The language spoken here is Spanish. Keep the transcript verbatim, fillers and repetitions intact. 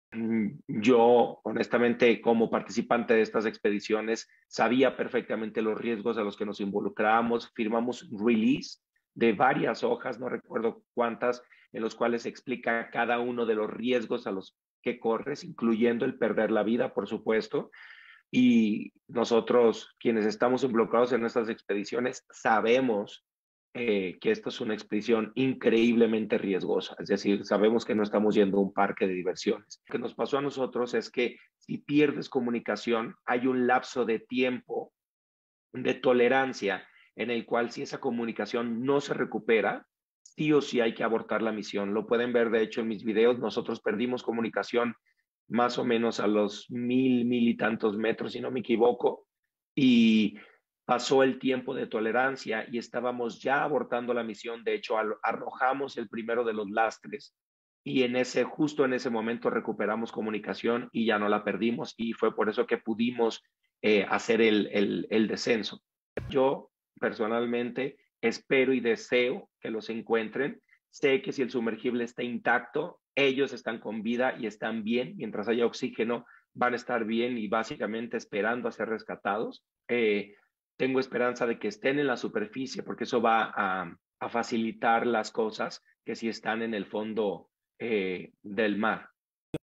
Mm, Yo, honestamente, como participante de estas expediciones, sabía perfectamente los riesgos a los que nos involucrábamos. Firmamos un release de varias hojas, no recuerdo cuántas, en los cuales se explica cada uno de los riesgos a los que corres, incluyendo el perder la vida, por supuesto. Y nosotros, quienes estamos involucrados en estas expediciones, sabemos eh, que esto es una expedición increíblemente riesgosa. Es decir, sabemos que no estamos yendo a un parque de diversiones. Lo que nos pasó a nosotros es que si pierdes comunicación, hay un lapso de tiempo de tolerancia en el cual si esa comunicación no se recupera, sí o sí hay que abortar la misión. Lo pueden ver, de hecho, en mis videos. Nosotros perdimos comunicación más o menos a los mil, mil y tantos metros, si no me equivoco, y pasó el tiempo de tolerancia y estábamos ya abortando la misión. De hecho, arrojamos el primero de los lastres y en ese, justo en ese momento recuperamos comunicación y ya no la perdimos y fue por eso que pudimos eh, hacer el, el, el descenso. Yo personalmente espero y deseo que los encuentren. Sé que si el sumergible está intacto, ellos están con vida y están bien. Mientras haya oxígeno, van a estar bien y básicamente esperando a ser rescatados. Eh, tengo esperanza de que estén en la superficie porque eso va a, a facilitar las cosas que si están en el fondo eh, del mar.